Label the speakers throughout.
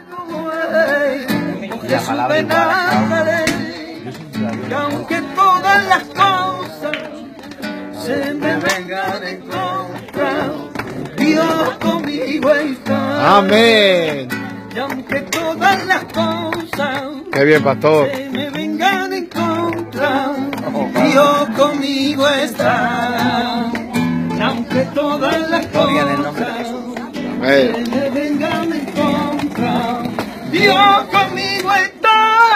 Speaker 1: como Él, con Jesús de Nazaret. Y aunque todas las cosas se me vengan en contra, Dios conmigo está.
Speaker 2: Amén.
Speaker 1: Y aunque todas las cosas
Speaker 2: Qué bien, pastor.
Speaker 1: se me vengan en contra, Dios conmigo está. Y aunque todas las cosas se me vengan en contra, Dios conmigo está.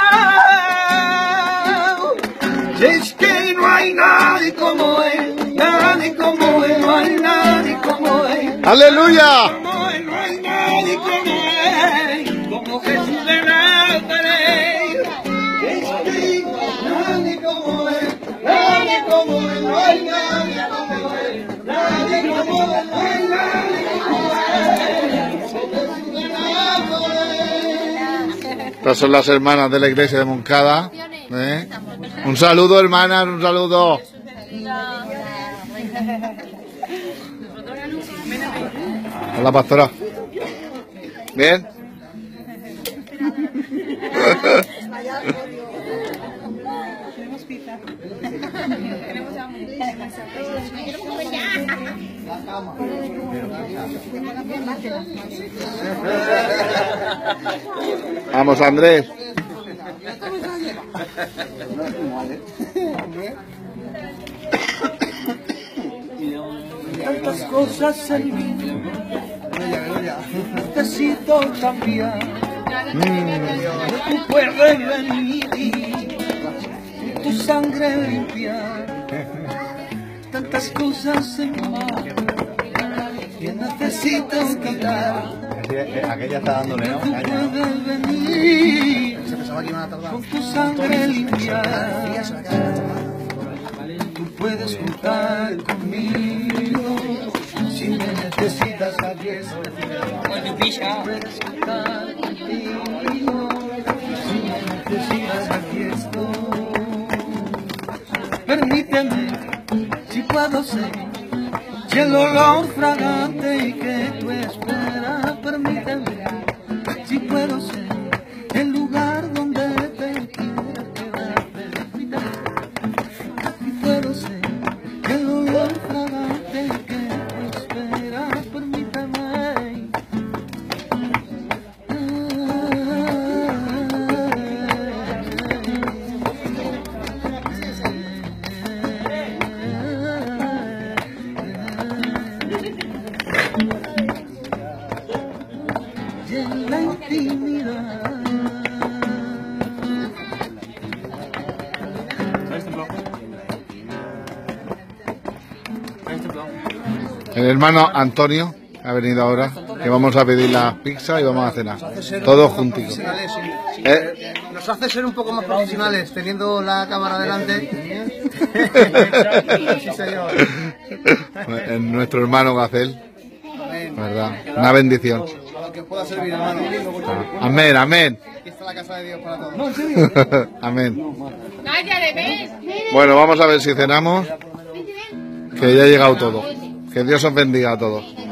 Speaker 1: Y es que no hay nadie como Él, nadie como Él, no hay nadie como Él.
Speaker 2: ¡Aleluya!
Speaker 1: Como Él, no hay nadie como Él, como Jesús de Nazaret. Es que nadie como Él, nadie como Él, no hay nadie como Él, nadie como Él, no hay nadie como Él, Jesús de Nazaret.
Speaker 2: Estas son las hermanas de la iglesia de Moncada. Un saludo, hermanas, un saludo. Hola, pastora. ¿Bien? Vamos, Andrés.
Speaker 1: Tantas cosas en mí necesito cambiar. Tú puedes venir y tu sangre limpiar. Tantas cosas en mí que necesito quitar.
Speaker 3: Aquella está dándole, ¿no?
Speaker 1: Tú puedes venir con tu sangre limpiar. Tú puedes contar conmigo si me necesitas aquí estoy. Puedes contar conmigo si me necesitas aquí estoy. Permíteme, si puedo ser, si el olor fragante y que tú esperas. Permíteme, si puedo ser, el lugar donde te quieras quedar. Permíteme. Puedo ser el olor fragante que espera, permítame. Y en la intimidad.
Speaker 2: El hermano Antonio ha venido ahora, que vamos a pedir la pizza y vamos a cenar. Todos juntitos.
Speaker 3: Nos hace ser un poco más profesionales teniendo la cámara delante. Sí, señor.
Speaker 2: Nuestro hermano Gacel, ¿verdad? Una bendición.
Speaker 3: A lo que pueda servir, hermano.
Speaker 2: Amén, amén.
Speaker 3: Aquí está la casa de Dios para todos.
Speaker 2: Amén. Bueno, vamos a ver si cenamos, que ya ha llegado todo. Que Dios os bendiga a todos.